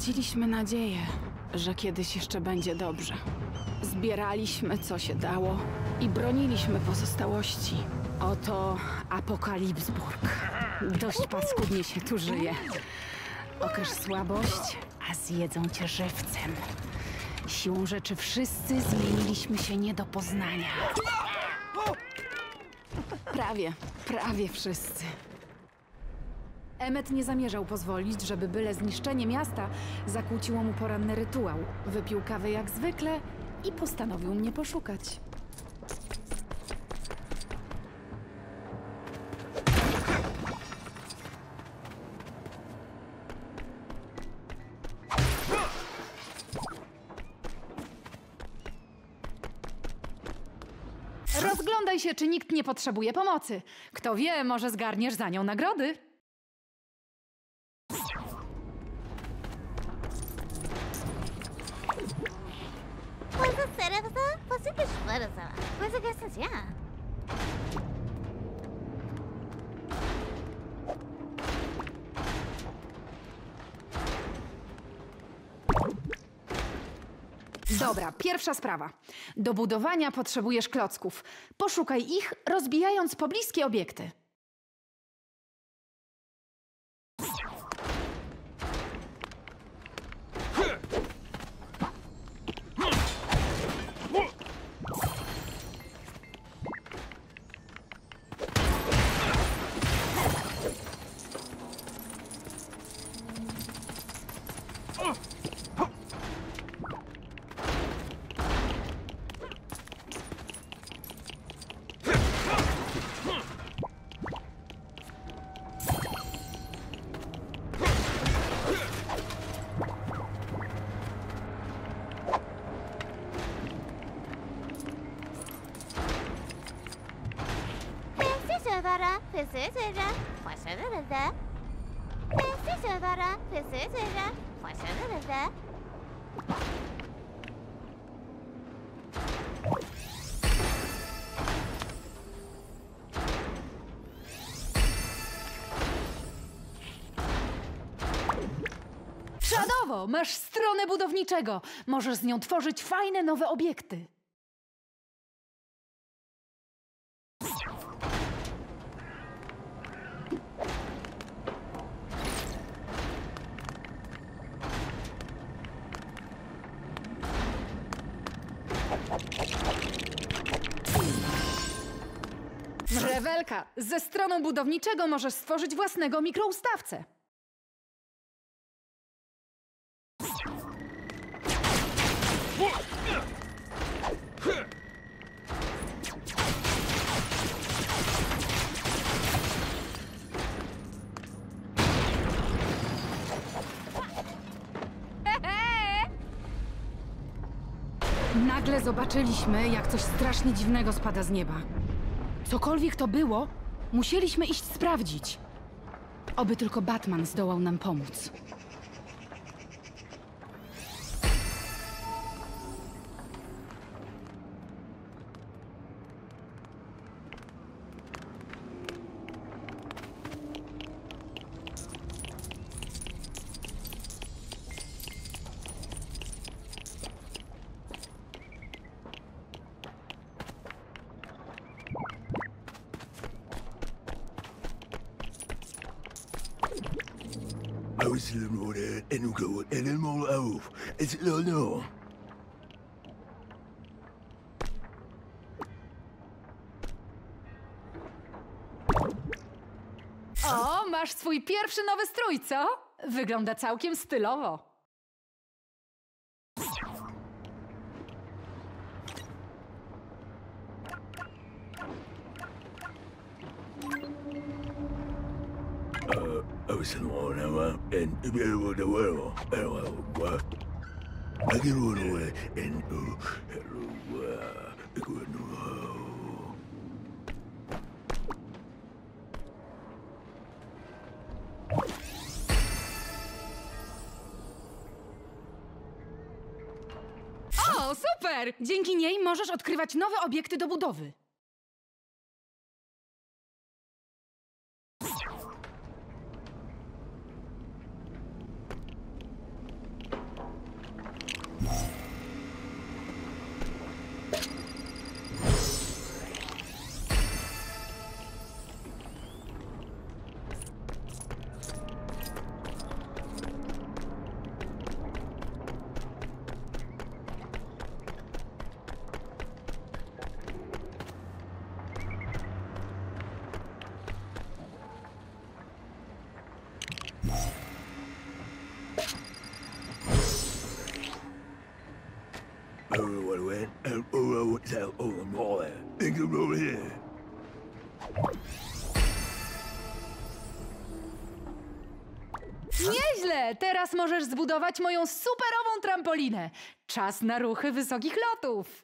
Budziliśmy nadzieję, że kiedyś jeszcze będzie dobrze. Zbieraliśmy, co się dało i broniliśmy pozostałości. Oto Apokalipsburg. Dość paskudnie się tu żyje. Okaż słabość, a zjedzą cię żywcem. Siłą rzeczy wszyscy zmieniliśmy się nie do poznania. Prawie wszyscy. Emmet nie zamierzał pozwolić, żeby byle zniszczenie miasta zakłóciło mu poranny rytuał. Wypił kawę jak zwykle i postanowił mnie poszukać. Rozglądaj się, czy nikt nie potrzebuje pomocy. Kto wie, może zgarniesz za nią nagrody. Dobra, pierwsza sprawa. Do budowania potrzebujesz klocków. Poszukaj ich, rozbijając pobliskie obiekty. Czadowo! Masz stronę budowniczego. Możesz z nią tworzyć fajne nowe obiekty. Rewelka! Ze stroną budowniczego możesz stworzyć własnego mikroustawcę. Nagle zobaczyliśmy, jak coś strasznie dziwnego spada z nieba. Cokolwiek to było, musieliśmy iść sprawdzić. Oby tylko Batman zdołał nam pomóc. O, masz swój pierwszy nowy strój, co? Wygląda całkiem stylowo. O, super! Dzięki niej możesz odkrywać nowe obiekty do budowy. Nieźle! Teraz możesz zbudować moją superową trampolinę. Czas na ruchy wysokich lotów.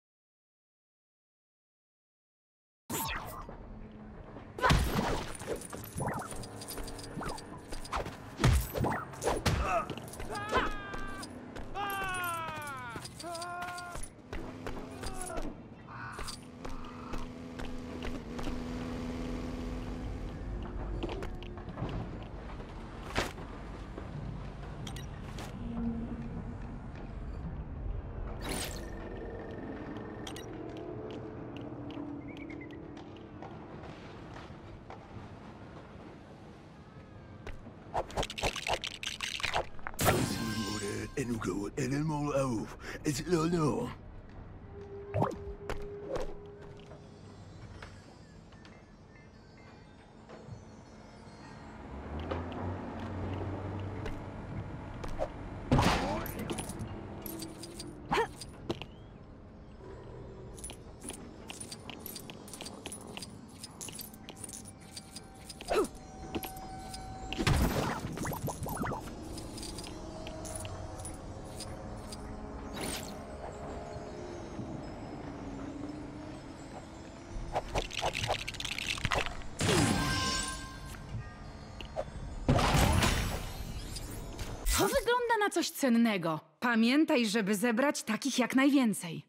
To wygląda na coś cennego. Pamiętaj, żeby zebrać takich jak najwięcej.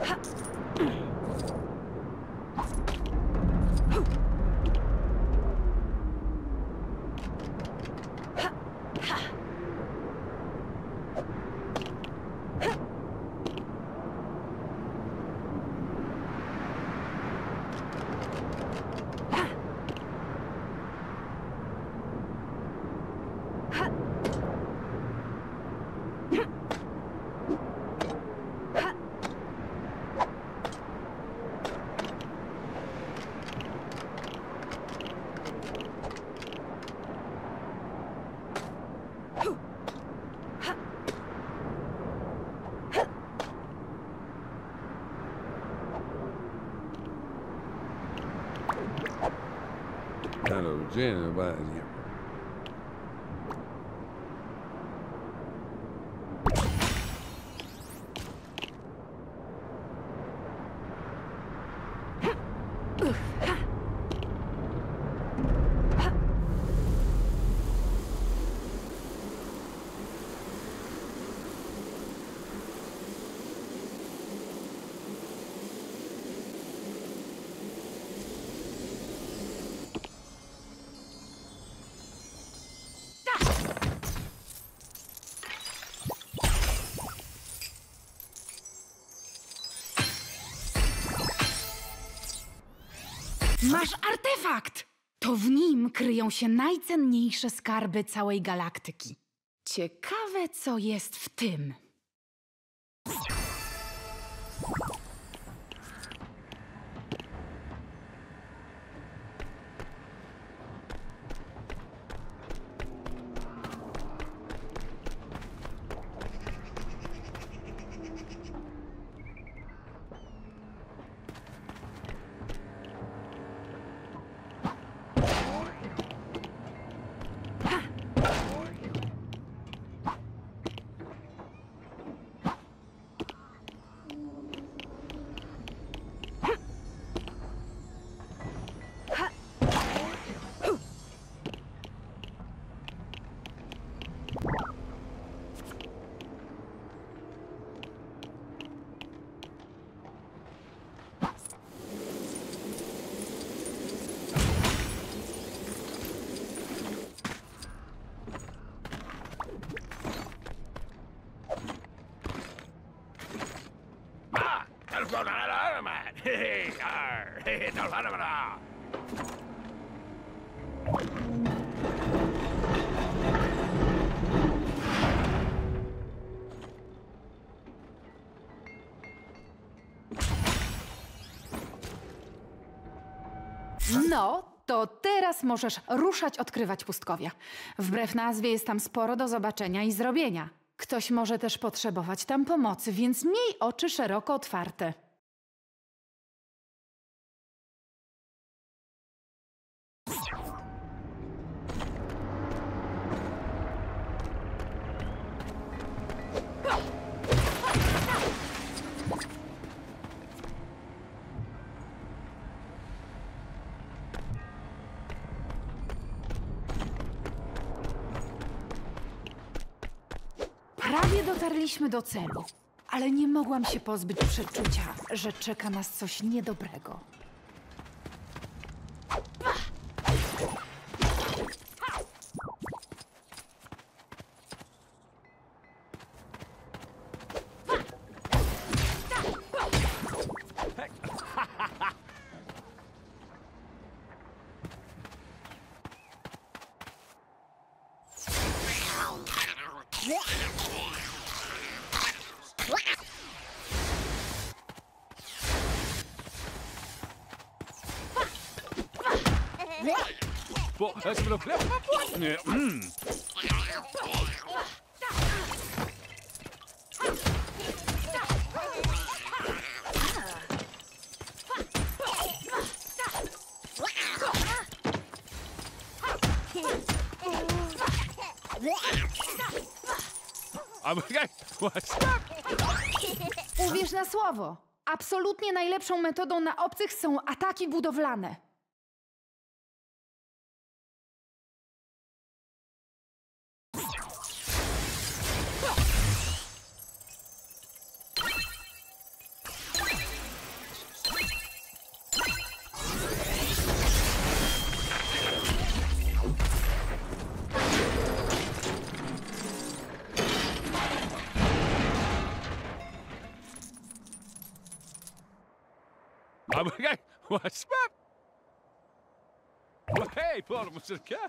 Hello, Jenna, but Masz artefakt! To w nim kryją się najcenniejsze skarby całej galaktyki. Ciekawe, co jest w tym. No, to teraz możesz ruszać odkrywać pustkowia. Wbrew nazwie jest tam sporo do zobaczenia i zrobienia. Ktoś może też potrzebować tam pomocy, więc miej oczy szeroko otwarte. Prawie dotarliśmy do celu, ale nie mogłam się pozbyć przeczucia, że czeka nas coś niedobrego. Nie. Uwierz na słowo. Absolutnie najlepszą metodą na obcych są ataki budowlane. واسمع وهي بور مسركه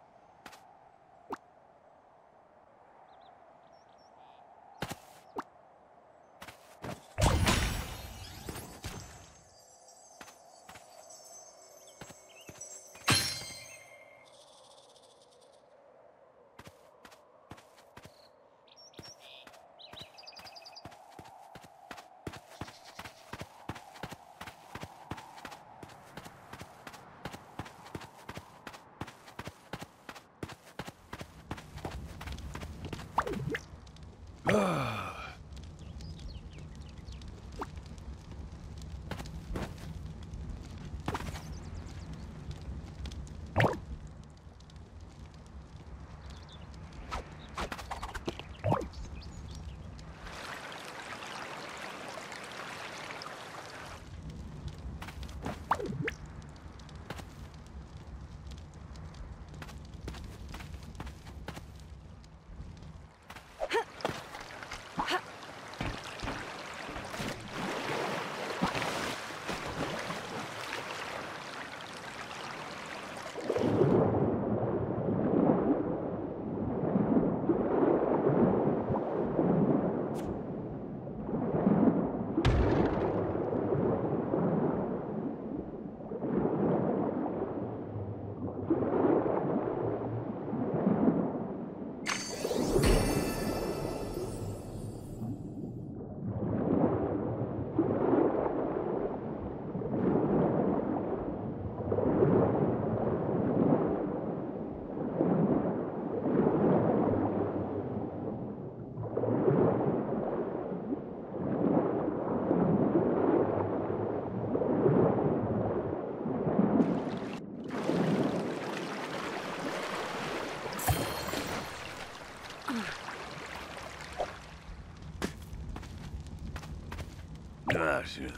Gracias.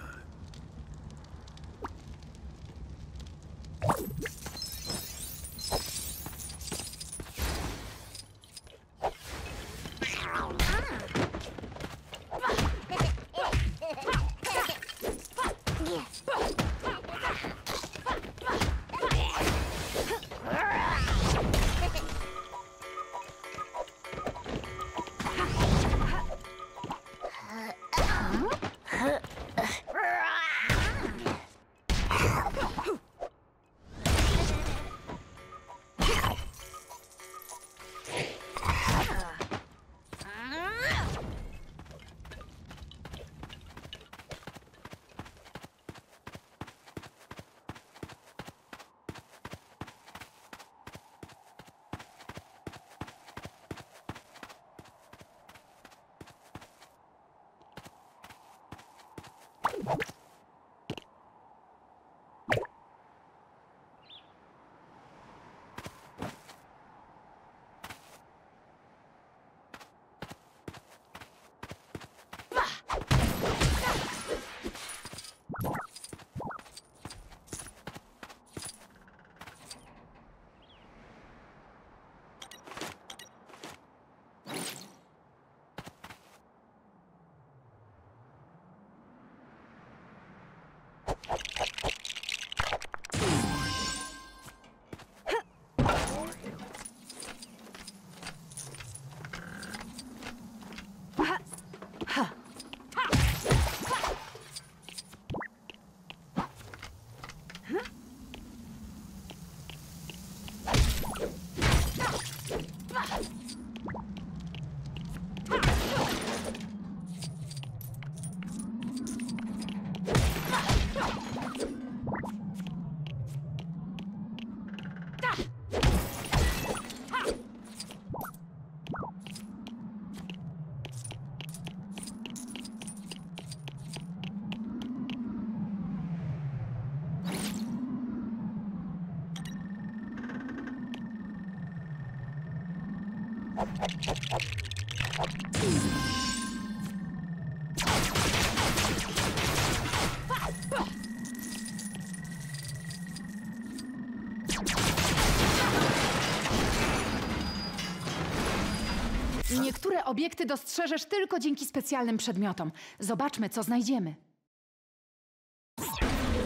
Niektóre obiekty dostrzeżesz tylko dzięki specjalnym przedmiotom. Zobaczmy, co znajdziemy.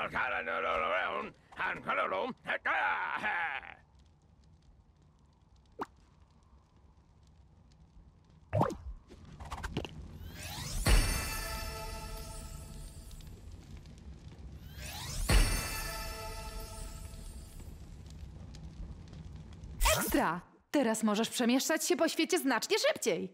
Ekstra! Teraz możesz przemieszczać się po świecie znacznie szybciej.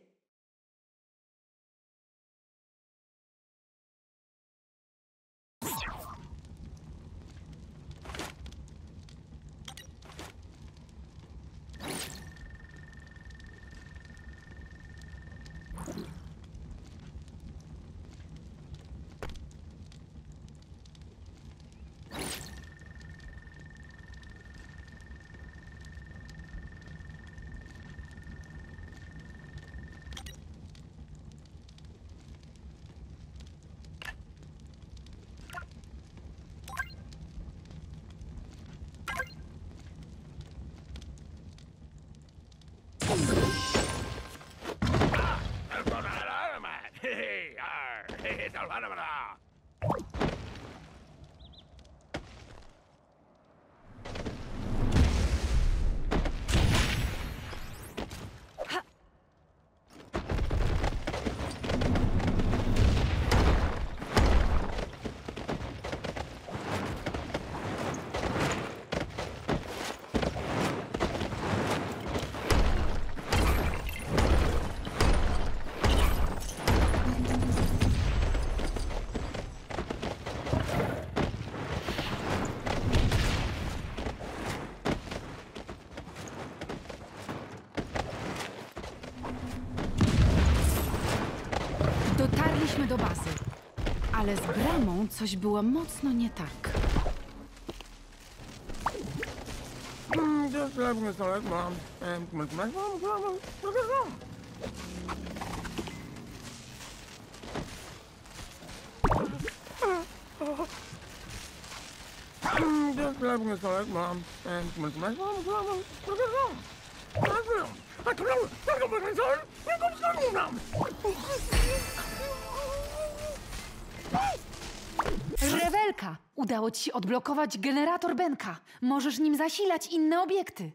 Dotarliśmy do bazy, ale z bramą coś było mocno nie tak. Rewelka! Udało ci się odblokować generator Benka. Możesz nim zasilać inne obiekty.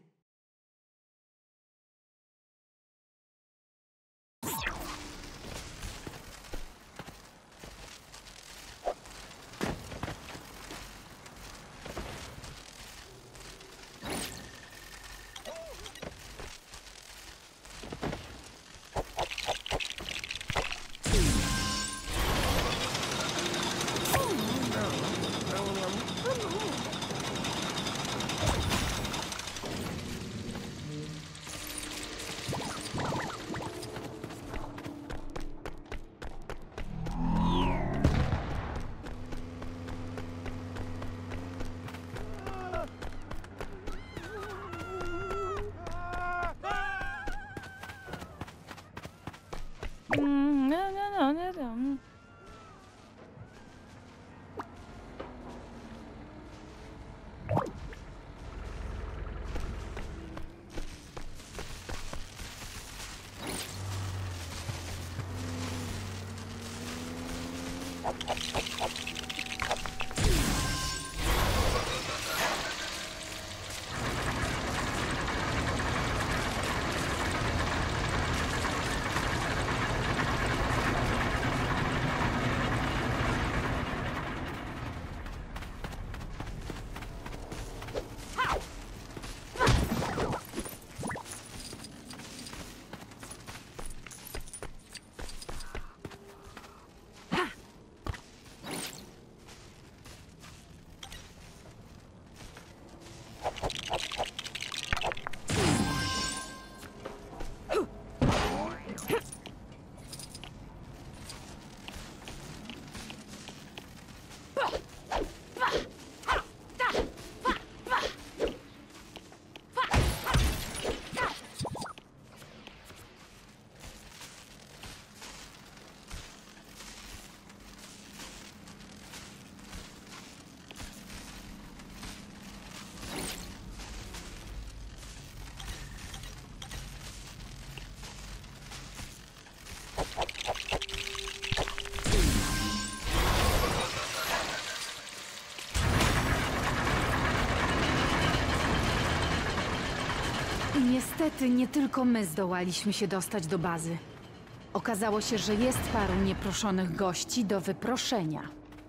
Niestety nie tylko my zdołaliśmy się dostać do bazy. Okazało się, że jest paru nieproszonych gości do wyproszenia.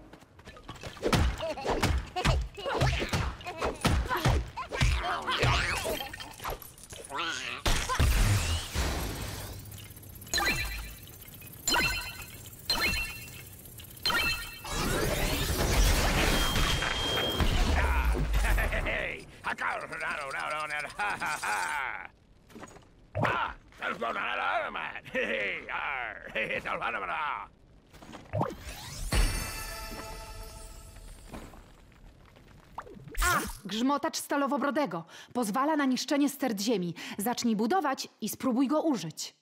Grzmotacz Stalowobrodego. Pozwala na niszczenie stert ziemi. Zacznij budować i spróbuj go użyć.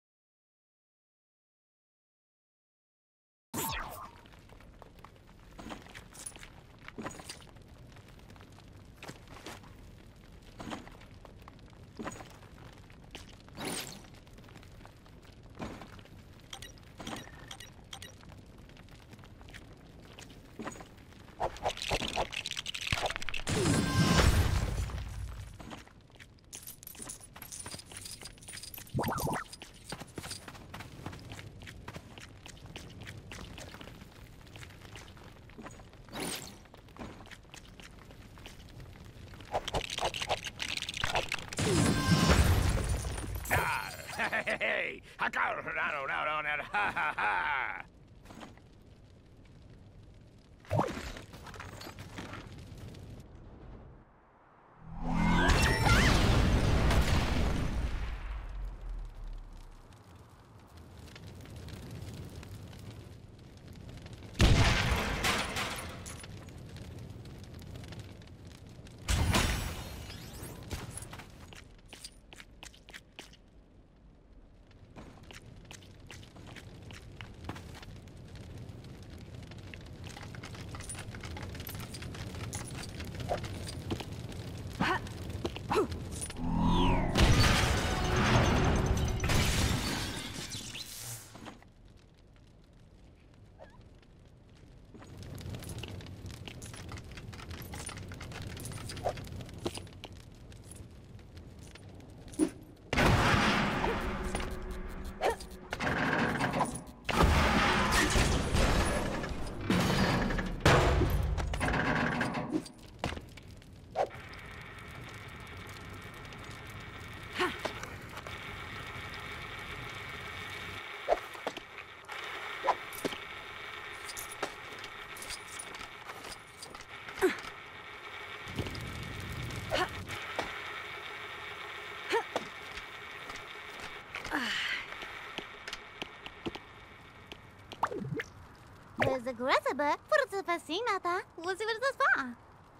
Bezagresebe, forza fascinata, łzy dwa.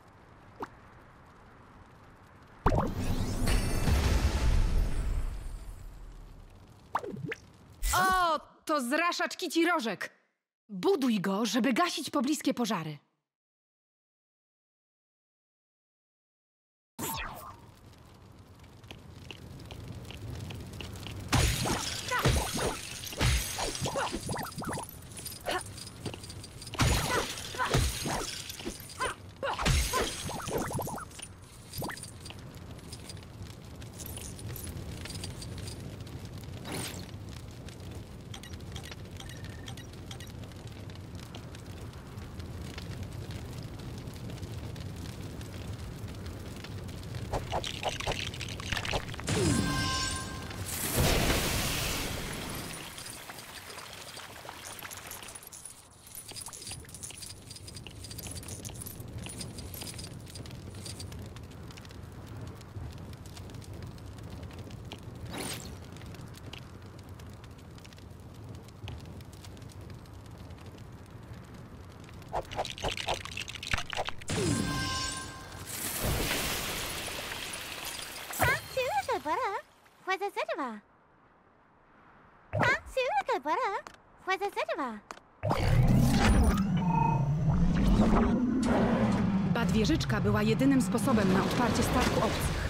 O, to zraszacz kici rożek. Buduj go, żeby gasić pobliskie pożary. Badwieżyczka była jedynym sposobem na odparcie statku obcych.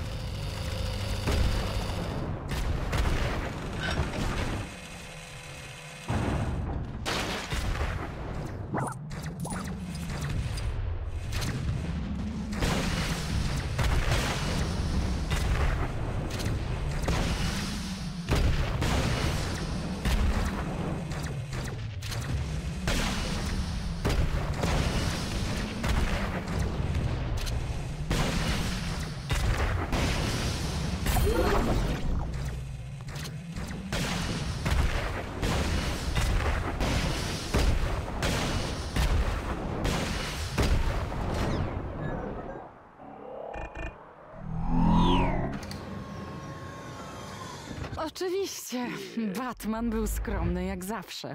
Oczywiście, Batman był skromny jak zawsze.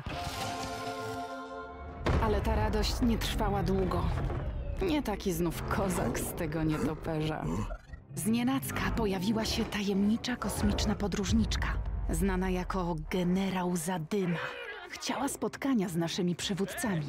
Ale ta radość nie trwała długo. Nie taki znów kozak z tego nietoperza. Znienacka pojawiła się tajemnicza kosmiczna podróżniczka, znana jako Generał Zadyma. Chciała spotkania z naszymi przywódcami.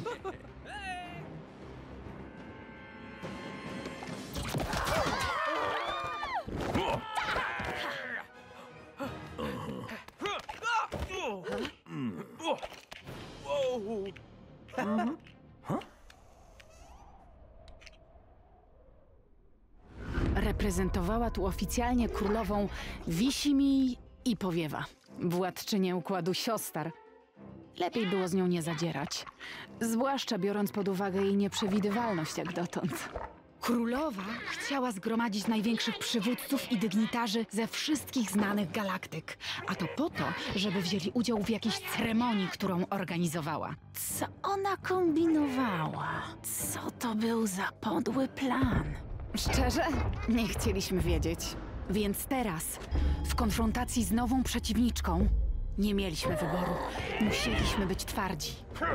Reprezentowała tu oficjalnie królową Wisimij i Powiewa, władczynię układu siostar. Lepiej było z nią nie zadzierać, zwłaszcza biorąc pod uwagę jej nieprzewidywalność jak dotąd. Królowa chciała zgromadzić największych przywódców i dygnitarzy ze wszystkich znanych galaktyk, a to po to, żeby wzięli udział w jakiejś ceremonii, którą organizowała. Co ona kombinowała? Co to był za podły plan? Szczerze, nie chcieliśmy wiedzieć. Więc teraz, w konfrontacji z nową przeciwniczką, nie mieliśmy wyboru. Musieliśmy być twardzi.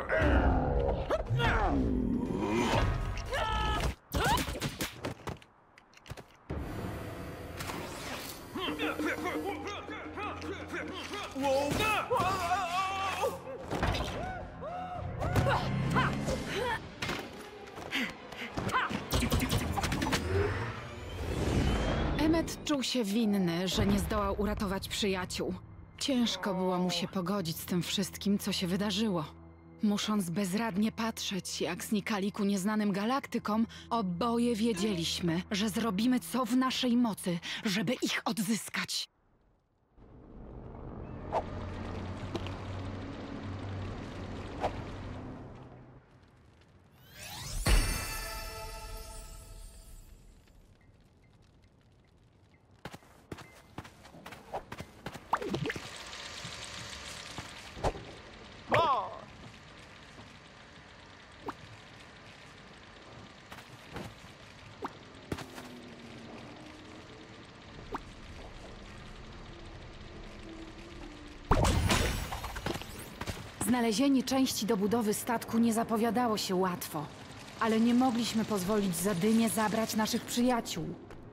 Emmet czuł się winny, że nie zdołał uratować przyjaciół. Ciężko było mu się pogodzić z tym wszystkim, co się wydarzyło. Musząc bezradnie patrzeć, jak znikali ku nieznanym galaktykom, oboje wiedzieliśmy, że zrobimy co w naszej mocy, żeby ich odzyskać. Znalezienie części do budowy statku nie zapowiadało się łatwo, ale nie mogliśmy pozwolić Zadymie zabrać naszych przyjaciół.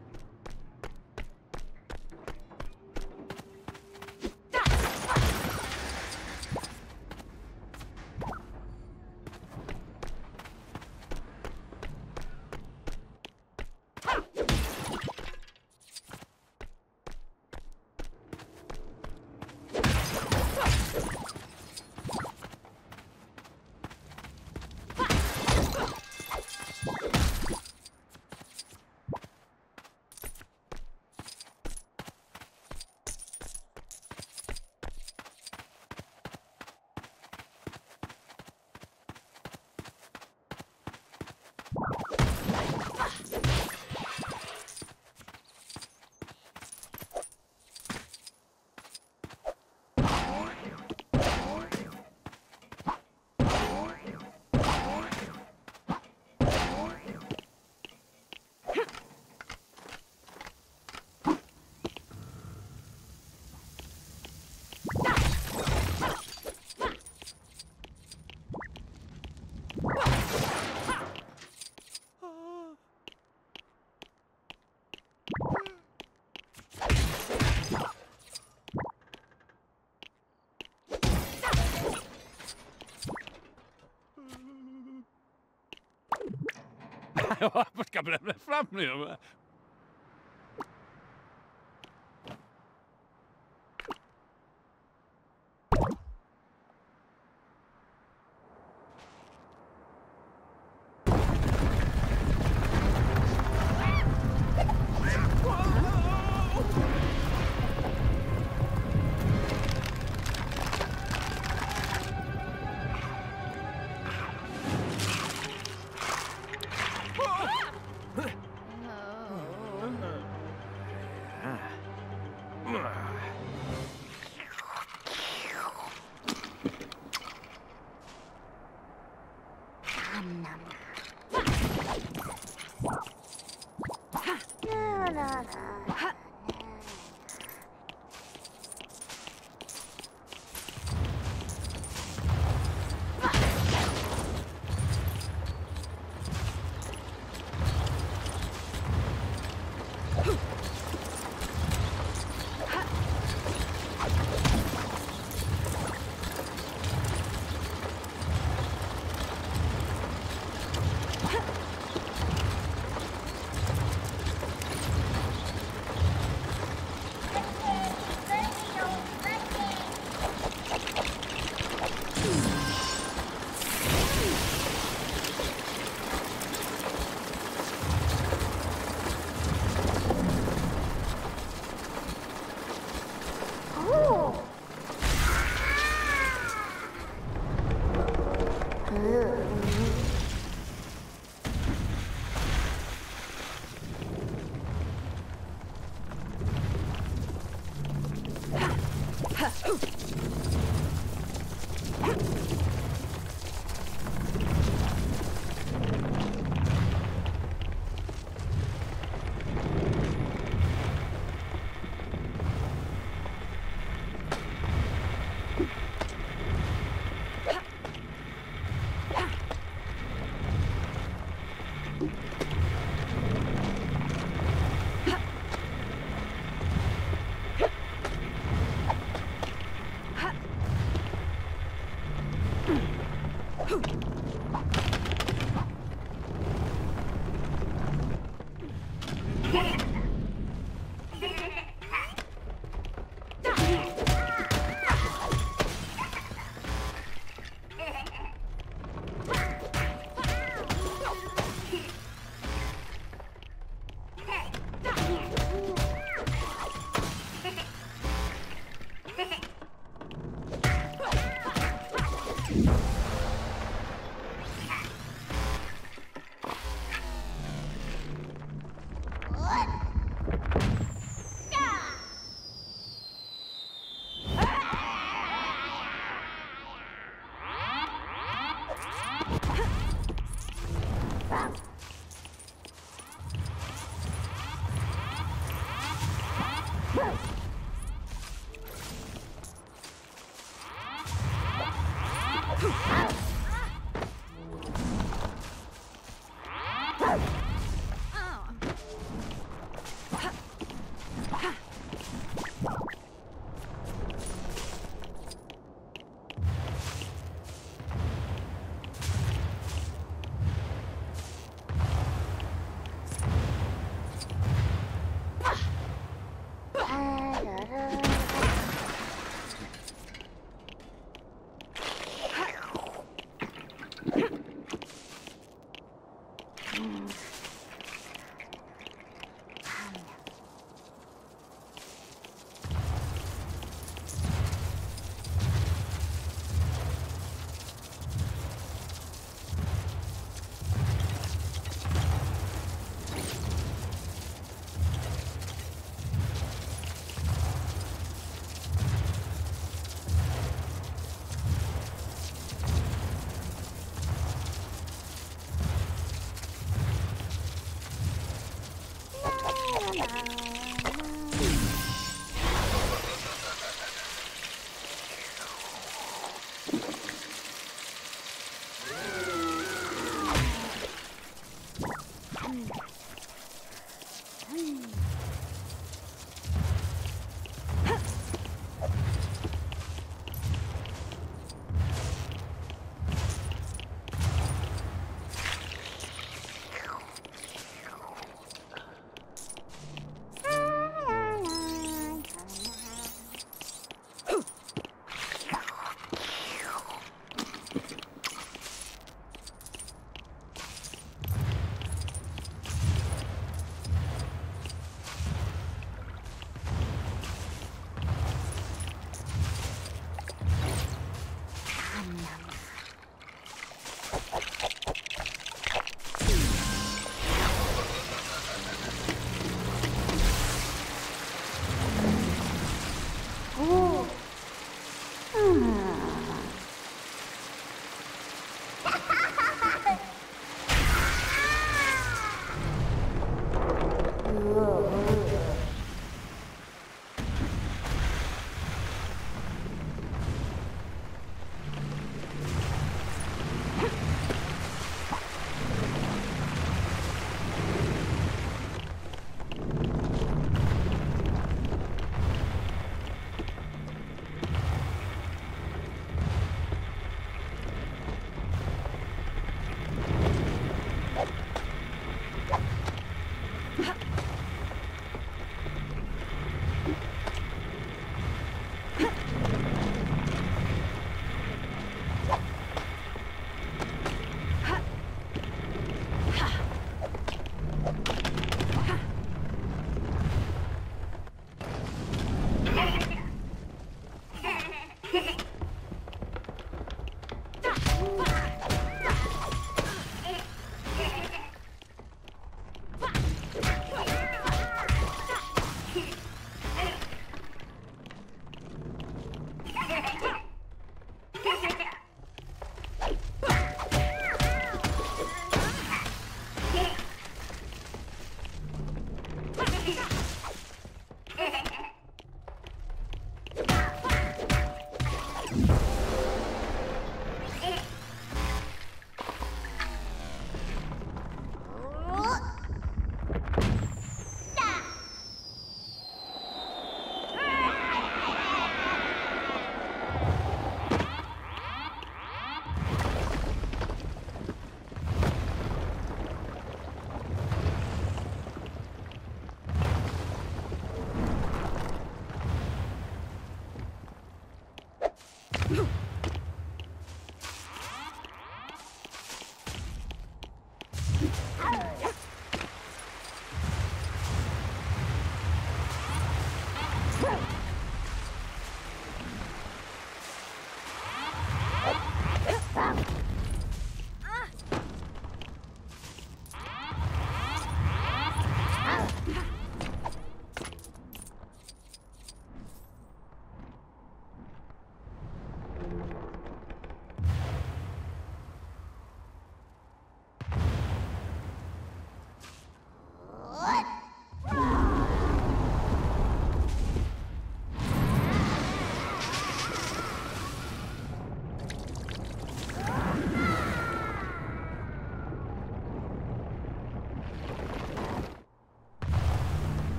Wat kan blijven flammen, jongen?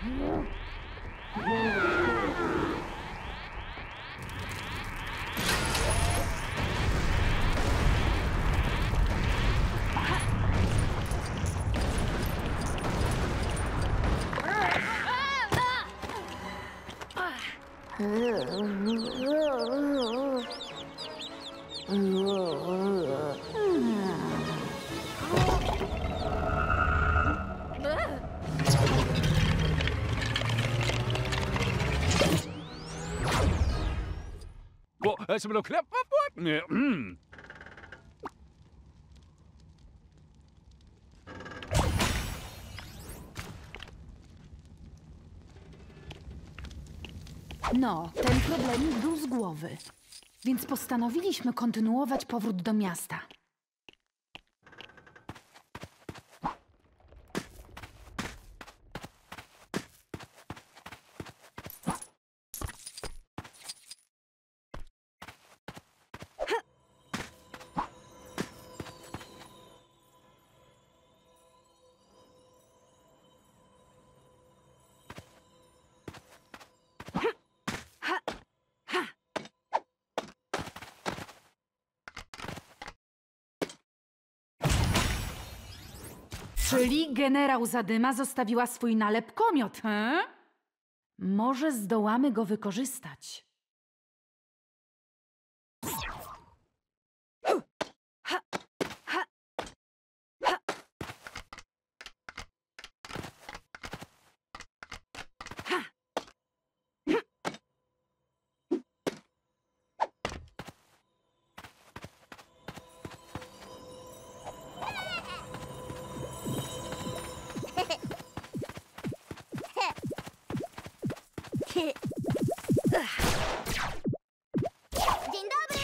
Som du klappar bort nu. No, ten problemik był z głowy. Więc postanowiliśmy kontynuować powrót do miasta. Czyli generał Zadyma zostawiła swój nalepkomiot, he? Może zdołamy go wykorzystać. Dzień dobry!